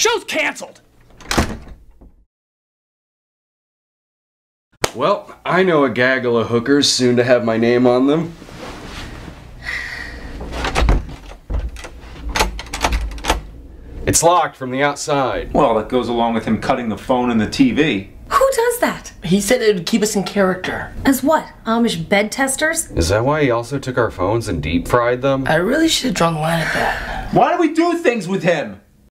Show's canceled! Well, I know a gaggle of hookers soon to have my name on them. It's locked from the outside. Well, that goes along with him cutting the phone and the TV. Who does that? He said it would keep us in character. As what? Amish bed testers? Is that why he also took our phones and deep fried them? I really should have drawn the line at that. Why do we do things with him?